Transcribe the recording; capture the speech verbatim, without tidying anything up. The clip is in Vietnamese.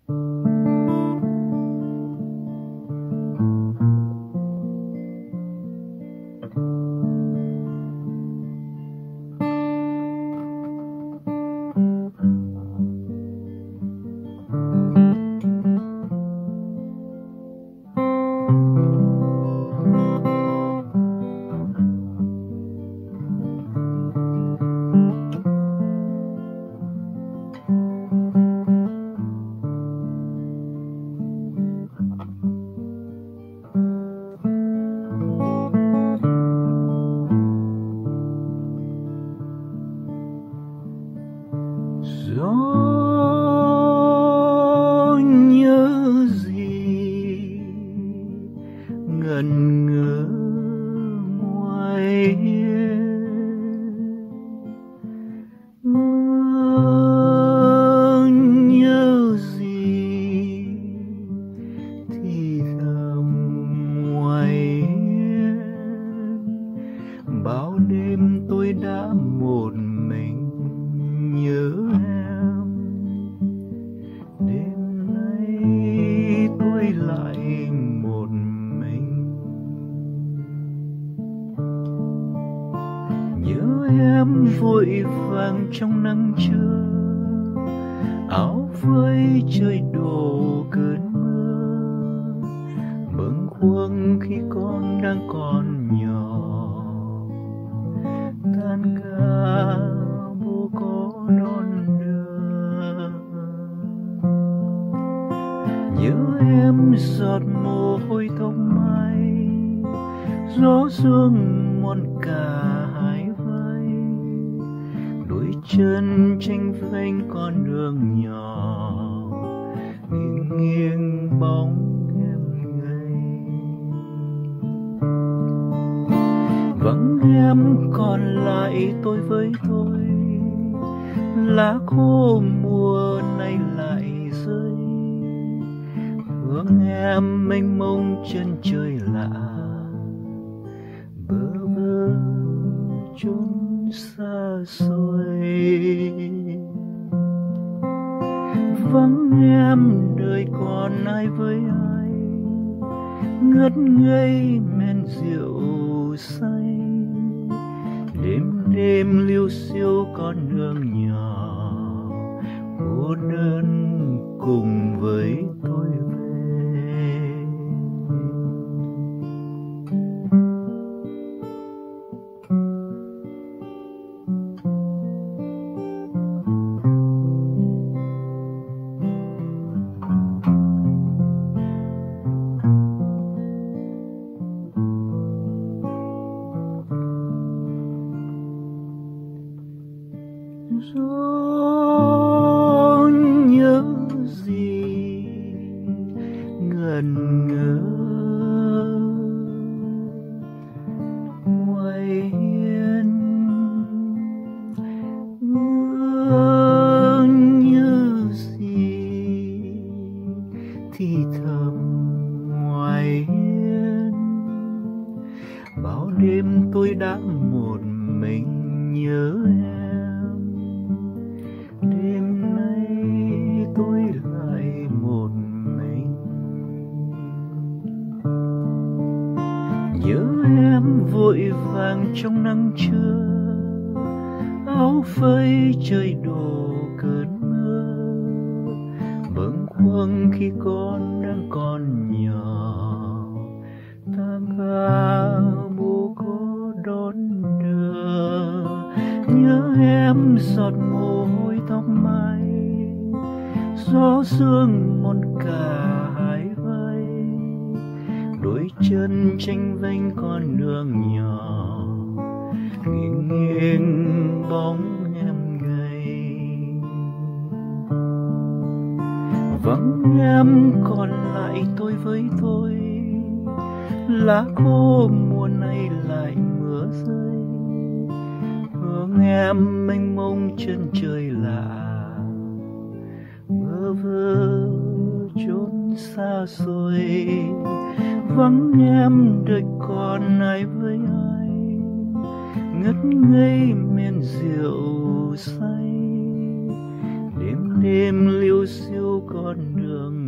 Gió nhớ gì ngẩn ngơ ngoài hiên, mưa nhớ gì thì thầm ngoài hiên. Bao đêm tôi đã một mình nhớ em, đêm nay tôi lại một mình. Nhớ em vội vàng trong nắng trưa, áo phơi trời đổ cơn mưa, bâng khuâng khi con đang còn nhỏ. Tan ca bố có đón đưa, nhớ em giọt mồ hôi tóc mai, gió sương mòn cả hai vai, đôi chân chênh vênh con đường nhỏ, nghiêng nghiêng bóng em ngây. Vắng em còn lại tôi với tôi, lá khô mùa nay lại rơi, hướng em mênh mông chân trời lạ, bơ vơ chốn xa xôi. Vắng em đời còn ai với ai, ngất ngây men rượu say, đêm đêm liêu xiêu con đường nhỏ, cô đơn cùng với tôi về. Gió nhớ gì ngẩn ngơ ngoài hiên, mưa nhớ gì thì thầm ngoài hiên. Bao đêm tôi đã một mình nhớ em, đêm nay tôi lại một mình. Nhớ em vội vàng trong nắng trưa, áo phơi trời đổ cơn mưa, bâng khuâng khi con đang còn nhỏ. Ta ga bố có đón đưa, nhớ em giọt mồ hôi tóc mai, gió sương mòn cả hai vai, đôi chân chênh vênh con đường nhỏ, nghiêng nghiêng bóng em gầy. Vắng em còn lại tôi với tôi, lá khô mùa nay lại mưa rơi, hướng em mênh mông chân trời lạ, bơ vơ chốn xa xôi. Vắng em đời còn ai với ai, ngất ngây men rượu say, đêm đêm liêu xiêu con con đường